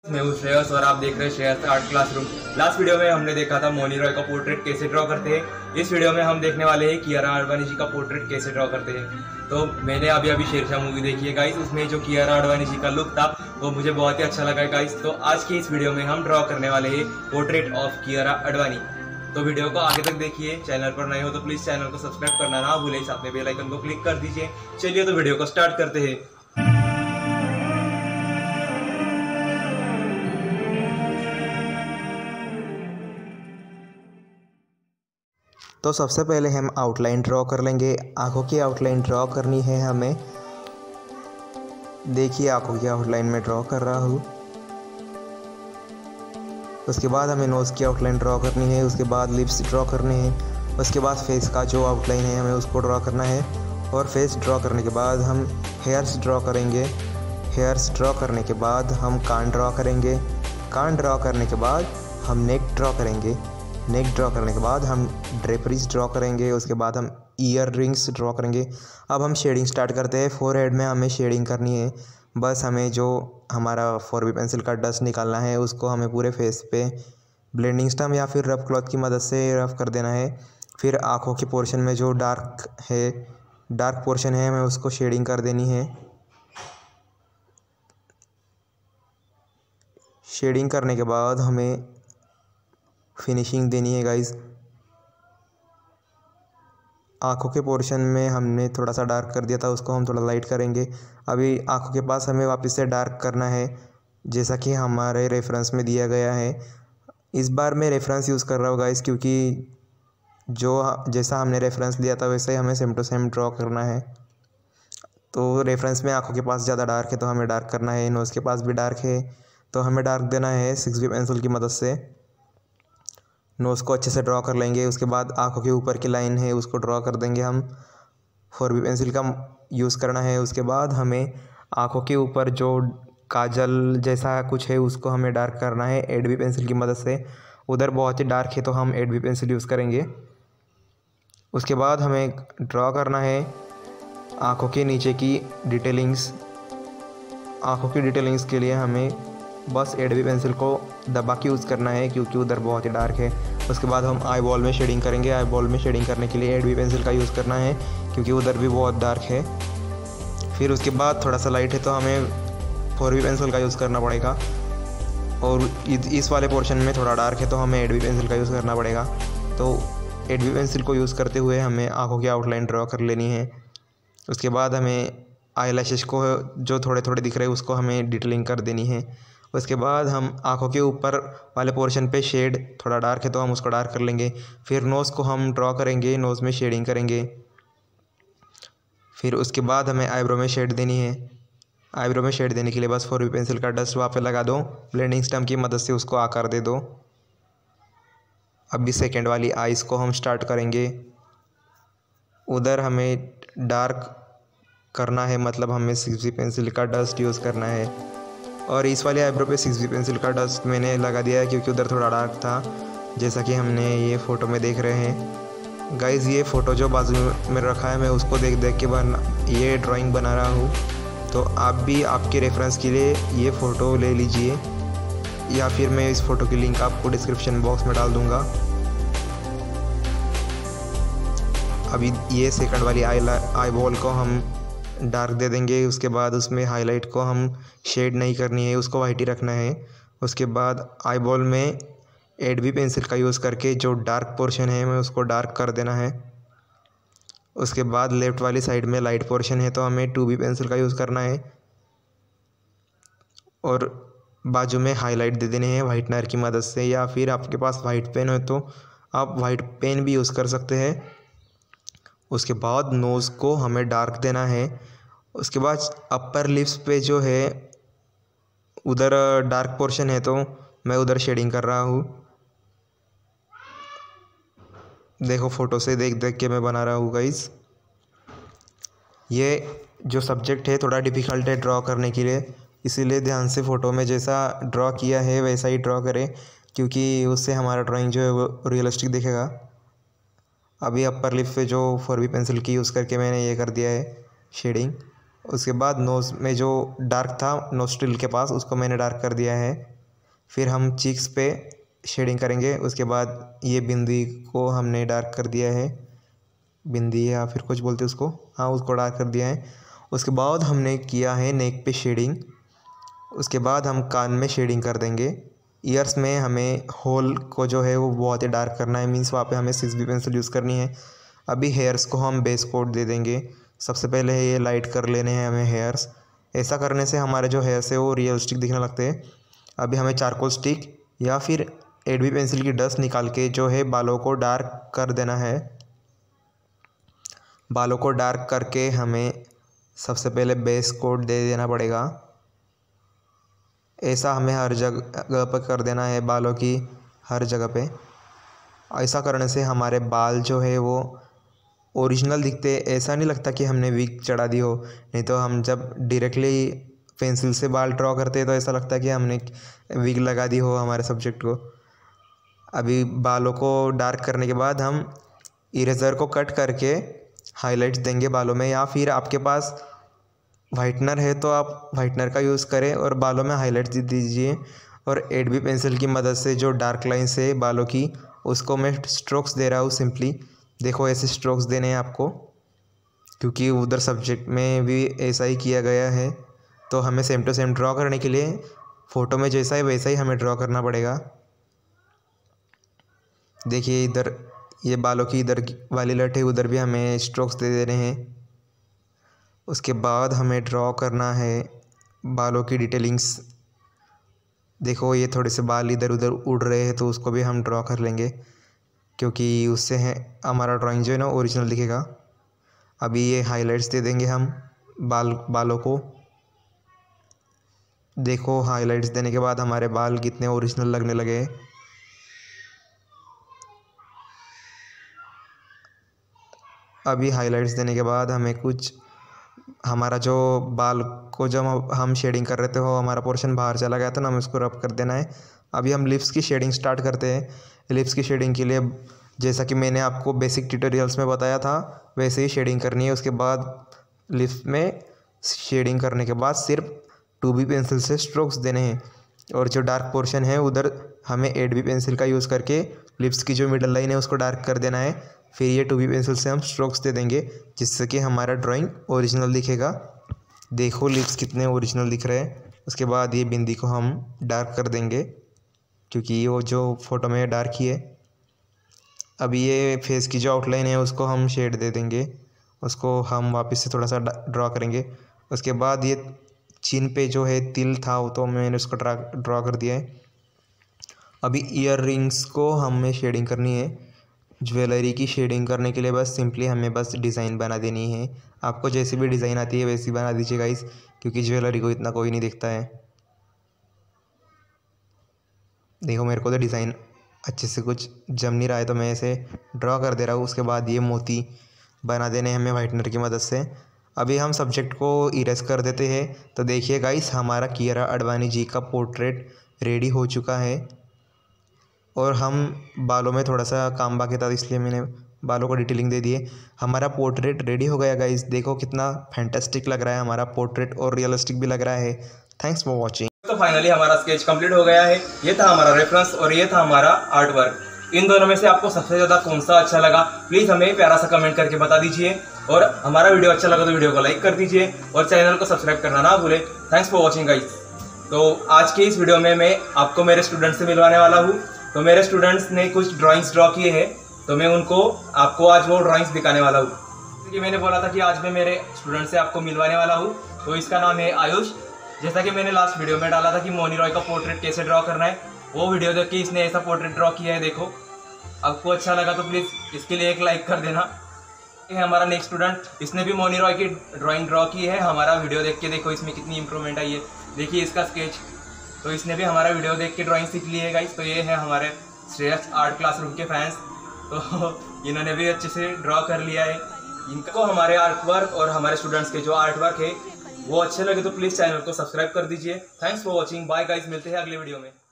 मैं हूँ श्रेयस और आप देख रहे हैं Shreyas art classroom. Last video में हमने देखा था मोनी रॉय का पोर्ट्रेट कैसे ड्रॉ करते हैं। इस वीडियो में हम देखने वाले हैं कियारा आडवाणी जी का पोर्ट्रेट कैसे ड्रॉ करते हैं। तो मैंने अभी शेरशाह मूवी देखी है गाइस, उसमें जो कियारा आडवाणी जी का लुक था वो मुझे बहुत ही अच्छा लगा है गाइस। तो आज की इस वीडियो में हम ड्रॉ करने वाले हैं पोर्ट्रेट ऑफ कियारा आडवाणी। तो वीडियो को आगे तक देखिए। चैनल पर नए हो तो प्लीज चैनल को सब्सक्राइब करना ना भूलें, साथ में बेल आइकन को क्लिक कर दीजिए। चलिए तो वीडियो को स्टार्ट करते हैं। तो सबसे पहले हम आउटलाइन ड्रॉ कर लेंगे। आँखों की आउटलाइन ड्रॉ करनी है हमें। देखिए आँखों की आउटलाइन में ड्रॉ कर रहा हूँ। उसके बाद हमें नोज़ की आउटलाइन ड्रॉ करनी है। उसके बाद लिप्स ड्रॉ करने हैं। उसके बाद फेस का जो आउटलाइन है हमें उसको ड्रॉ करना है। और फेस ड्रॉ करने के बाद हम हेयर्स ड्रॉ करेंगे। हेयर्स ड्रॉ करने के बाद हम कान ड्रॉ करेंगे। कान ड्रॉ करने के बाद हम नेक ड्रॉ करेंगे। नेक ड्रॉ करने के बाद हम ड्रेपरीज ड्रॉ करेंगे। उसके बाद हम ईयर रिंग्स ड्रॉ करेंगे। अब हम शेडिंग स्टार्ट करते हैं। फोरहेड में हमें शेडिंग करनी है। बस हमें जो हमारा 4B पेंसिल का डस्ट निकालना है उसको हमें पूरे फेस पे ब्लेंडिंग स्टम्प या फिर रफ क्लॉथ की मदद से रफ कर देना है। फिर आँखों के पोर्शन में जो डार्क पोर्शन है हमें उसको शेडिंग कर देनी है। शेडिंग करने के बाद हमें फिनिशिंग देनी है गाइस। आँखों के पोर्शन में हमने थोड़ा सा डार्क कर दिया था, उसको हम थोड़ा लाइट करेंगे। अभी आँखों के पास हमें वापस से डार्क करना है, जैसा कि हमारे रेफरेंस में दिया गया है। इस बार मैं रेफरेंस यूज़ कर रहा हूँ गाइस, क्योंकि जैसा हमने रेफरेंस लिया था वैसे ही हमें सेम टू सेम ड्रॉ करना है। तो रेफरेंस में आँखों के पास ज़्यादा डार्क है तो हमें डार्क करना है। नोज़ के पास भी डार्क है तो हमें डार्क देना है 6B पेंसिल की मदद से। नोज़ को अच्छे से ड्रॉ कर लेंगे। उसके बाद आँखों के ऊपर की लाइन है उसको ड्रॉ कर देंगे हम। 4B पेंसिल का यूज़ करना है। उसके बाद हमें आँखों के ऊपर जो काजल जैसा कुछ है उसको हमें डार्क करना है 8B पेंसिल की मदद से। उधर बहुत ही डार्क है तो हम 8B पेंसिल यूज़ करेंगे। उसके बाद हमें ड्रॉ करना है आँखों के नीचे की डिटेलिंग्स। आँखों की डिटेलिंग्स के लिए हमें बस 8B पेंसिल को दबा के यूज़ करना है, क्योंकि उधर बहुत ही डार्क है। उसके बाद हम आई बॉल में शेडिंग करेंगे। आई बॉल में शेडिंग करने के लिए 8B पेंसिल का यूज़ करना है, क्योंकि उधर भी बहुत डार्क है। फिर उसके बाद थोड़ा सा लाइट है तो हमें 4B पेंसिल का यूज़ करना पड़ेगा। और इस वाले पोर्शन में थोड़ा डार्क है तो हमें 8B पेंसिल का यूज़ करना पड़ेगा। तो 8B पेंसिल को यूज़ करते हुए हमें आँखों की आउटलाइन ड्रॉ कर लेनी है। उसके बाद हमें आई लैशेस को जो थोड़े थोड़े दिख रहे हैं उसको हमें डिटेलिंग कर देनी है। उसके बाद हम आँखों के ऊपर वाले पोर्शन पे शेड थोड़ा डार्क है तो हम उसको डार्क कर लेंगे। फिर नोज़ को हम ड्रॉ करेंगे, नोज़ में शेडिंग करेंगे। फिर उसके बाद हमें आईब्रो में शेड देनी है। आईब्रो में शेड देने के लिए बस 4B पेंसिल का डस्ट वहाँ पे लगा दो, ब्लेंडिंग स्टम्प की मदद से उसको आकार दे दो। अभी सेकेंड वाली आइज़ को हम स्टार्ट करेंगे। उधर हमें डार्क करना है, मतलब हमें 6B पेंसिल का डस्ट यूज़ करना है। और इस वाले आईब्रो पे 6B पेंसिल का डस्ट मैंने लगा दिया है, क्योंकि उधर थोड़ा डार्क था, जैसा कि हमने ये फ़ोटो में देख रहे हैं गाइज़। ये फ़ोटो जो बाजू में रखा है मैं उसको देख देख के ये ड्राइंग बना रहा हूँ। तो आप भी आपके रेफरेंस के लिए ये फ़ोटो ले लीजिए, या फिर मैं इस फ़ोटो की लिंक आपको डिस्क्रिप्शन बॉक्स में डाल दूँगा। अभी ये सेकंड वाली आई बॉल को हम डार्क दे देंगे। उसके बाद उसमें हाईलाइट को हम शेड नहीं करनी है, उसको वाइट ही रखना है। उसके बाद आई बॉल में 8B पेंसिल का यूज़ करके जो डार्क पोर्शन है हमें उसको डार्क कर देना है। उसके बाद लेफ़्ट वाली साइड में लाइट पोर्शन है तो हमें 2B पेंसिल का यूज़ करना है। और बाजू में हाईलाइट दे देने हैं वाइटनर की मदद से, या फिर आपके पास वाइट पेन हो तो आप वाइट पेन भी यूज़ कर सकते हैं। उसके बाद नोज़ को हमें डार्क देना है। उसके बाद अपर लिप्स पे जो है उधर डार्क पोर्शन है तो मैं उधर शेडिंग कर रहा हूँ। देखो फ़ोटो से देख देख के मैं बना रहा हूँ गाइस। ये जो सब्जेक्ट है थोड़ा डिफ़िकल्ट है ड्रॉ करने के लिए, इसीलिए ध्यान से फ़ोटो में जैसा ड्रॉ किया है वैसा ही ड्रॉ करें, क्योंकि उससे हमारा ड्राइंग जो है वो रियलिस्टिक दिखेगा। अभी अपर लिप पे जो 4B पेंसिल की यूज़ करके मैंने ये कर दिया है शेडिंग। उसके बाद नोज़ में जो डार्क था नोस्ट्रिल के पास उसको मैंने डार्क कर दिया है। फिर हम चीक्स पे शेडिंग करेंगे। उसके बाद ये बिंदी को हमने डार्क कर दिया है, बिंदी या फिर कुछ बोलते हैं उसको, हाँ उसको डार्क कर दिया है। उसके बाद हमने किया है नेक पे शेडिंग। उसके बाद हम कान में शेडिंग कर देंगे। ईयर्स में हमें होल को जो है वो बहुत ही डार्क करना है, मीन्स वहाँ पे हमें 6B पेंसिल यूज़ करनी है। अभी हेयर्स को हम बेस कोट दे देंगे। सबसे पहले ये लाइट कर लेने हैं हमें हेयर्स। ऐसा करने से हमारे जो हेयर्स है वो रियलिस्टिक दिखने लगते हैं। अभी हमें चारकोल स्टिक या फिर 8B पेंसिल की डस्ट निकाल के जो है बालों को डार्क कर देना है। बालों को डार्क करके हमें सबसे पहले बेस कोट दे देना पड़ेगा। ऐसा हमें हर जगह पर कर देना है, बालों की हर जगह पे। ऐसा करने से हमारे बाल जो है वो ओरिजिनल दिखते। ऐसा नहीं लगता कि हमने विग चढ़ा दी हो, नहीं तो हम जब डायरेक्टली पेंसिल से बाल ड्रॉ करते हैं तो ऐसा लगता है कि हमने विग लगा दी हो हमारे सब्जेक्ट को। अभी बालों को डार्क करने के बाद हम इरेज़र को कट करके हाइलाइट्स देंगे बालों में, या फिर आपके पास वाइटनर है तो आप वाइटनर का यूज़ करें और बालों में हाइलाइट्स दे दीजिए। और 8B पेंसिल की मदद से जो डार्क लाइन्स है बालों की, उसको मैं स्ट्रोक्स दे रहा हूँ सिंपली। देखो ऐसे स्ट्रोक्स देने हैं आपको, क्योंकि उधर सब्जेक्ट में भी ऐसा ही किया गया है। तो हमें सेम टू सेम ड्रॉ करने के लिए फ़ोटो में जैसा है वैसा ही हमें ड्रॉ करना पड़ेगा। देखिए इधर ये बालों की इधर वाली लट है, उधर भी हमें स्ट्रोक्स दे देने हैं। उसके बाद हमें ड्रॉ करना है बालों की डिटेलिंग्स। देखो ये थोड़े से बाल इधर उधर उड़ रहे हैं तो उसको भी हम ड्रॉ कर लेंगे, क्योंकि उससे है हमारा ड्राइंग जो है ना ओरिजिनल दिखेगा। अभी ये हाइलाइट्स दे देंगे हम बालों को। देखो हाइलाइट्स देने के बाद हमारे बाल कितने ओरिजिनल लगने लगे हैं। अभी हाइलाइट्स देने के बाद हमें कुछ हमारा जो बाल को जब हम शेडिंग कर रहे थे वो हमारा पोर्शन बाहर चला गया था ना, हमें उसको रब कर देना है। अभी हम लिप्स की शेडिंग स्टार्ट करते हैं। लिप्स की शेडिंग के लिए जैसा कि मैंने आपको बेसिक ट्यूटोरियल्स में बताया था वैसे ही शेडिंग करनी है। उसके बाद लिप्स में शेडिंग करने के बाद सिर्फ 2B पेंसिल से स्ट्रोक्स देने हैं, और जो डार्क पोर्शन है उधर हमें 8B पेंसिल का यूज़ करके लिप्स की जो मिडल लाइन है उसको डार्क कर देना है। फिर ये 2B पेंसिल से हम स्ट्रोक्स दे देंगे, जिससे कि हमारा ड्राइंग ओरिजिनल दिखेगा। देखो लिप्स कितने ओरिजिनल दिख रहे हैं। उसके बाद ये बिंदी को हम डार्क कर देंगे, क्योंकि वो जो फ़ोटो में डार्क ही है। अभी ये फेस की जो आउटलाइन है उसको हम शेड दे देंगे, उसको हम वापस से थोड़ा सा ड्रॉ करेंगे। उसके बाद ये चिन पे जो है तिल था वो तो मैंने उसको ड्रॉ कर दिया है। अभी ईयर रिंग्स को हमें शेडिंग करनी है। ज्वेलरी की शेडिंग करने के लिए बस सिंपली हमें बस डिज़ाइन बना देनी है। आपको जैसी भी डिज़ाइन आती है वैसी बना दीजिए गाइस, क्योंकि ज्वेलरी को इतना कोई नहीं देखता है। देखो मेरे को तो डिज़ाइन अच्छे से कुछ जम नहीं रहा है तो मैं ऐसे ड्रॉ कर दे रहा हूँ। उसके बाद ये मोती बना देने हमें वाइटनर की मदद से। अभी हम सब्जेक्ट को इरेज कर देते हैं। तो देखिए गाइस हमारा कियारा आडवाणी जी का पोर्ट्रेट रेडी हो चुका है, और हम बालों में थोड़ा सा काम बाकी था इसलिए मैंने बालों को डिटेलिंग दे दी है। हमारा पोर्ट्रेट रेडी हो गया गाइस। देखो कितना फैंटास्टिक लग रहा है हमारा पोर्ट्रेट, और रियलिस्टिक भी लग रहा है। Thanks for watching. तो फाइनली हमारा स्केच कंप्लीट हो गया है। ये था हमारा रेफरेंस और ये था हमारा आर्ट वर्क। इन दोनों में से आपको सबसे ज़्यादा कौन सा अच्छा लगा प्लीज़ हमें प्यारा सा कमेंट करके बता दीजिए। और हमारा वीडियो अच्छा लगा तो वीडियो को लाइक कर दीजिए और चैनल को सब्सक्राइब करना ना भूलें। Thanks for watching guys. तो आज की इस वीडियो में मैं आपको मेरे स्टूडेंट्स से मिलवाने वाला हूँ। तो मेरे स्टूडेंट्स ने कुछ ड्राइंग्स ड्रॉ किए हैं, तो मैं आपको आज वो ड्राइंग्स दिखाने वाला हूँ। जैसे कि मैंने बोला था कि आज मैं मेरे स्टूडेंट से आपको मिलवाने वाला हूँ। तो इसका नाम है आयुष। जैसा कि मैंने लास्ट वीडियो में डाला था कि मोनी रॉय का पोर्ट्रेट कैसे ड्रॉ करना है, वो वीडियो देख के इसने ऐसा पोर्ट्रेट ड्रॉ किया है। देखो आपको अच्छा लगा तो प्लीज़ इसके लिए एक लाइक कर देना। ये है हमारा नेक्स्ट स्टूडेंट, इसने भी मोनी रॉय की ड्राइंग ड्रॉ की है। हमारा वीडियो देख के देखो इसमें कितनी इंप्रूवमेंट आई है। देखिए इसका स्केच, तो इसने भी हमारा वीडियो देख के ड्राइंग सीख ली है गाइस। तो ये है हमारे श्रेयस आर्ट क्लासरूम के फैंस, तो इन्होंने भी अच्छे से ड्रॉ कर लिया है। इनको हमारे आर्ट वर्क और हमारे स्टूडेंट्स के जो आर्ट वर्क है वो अच्छे लगे तो प्लीज़ चैनल को सब्सक्राइब कर दीजिए। Thanks for watching. Bye guys, मिलते हैं अगले वीडियो में।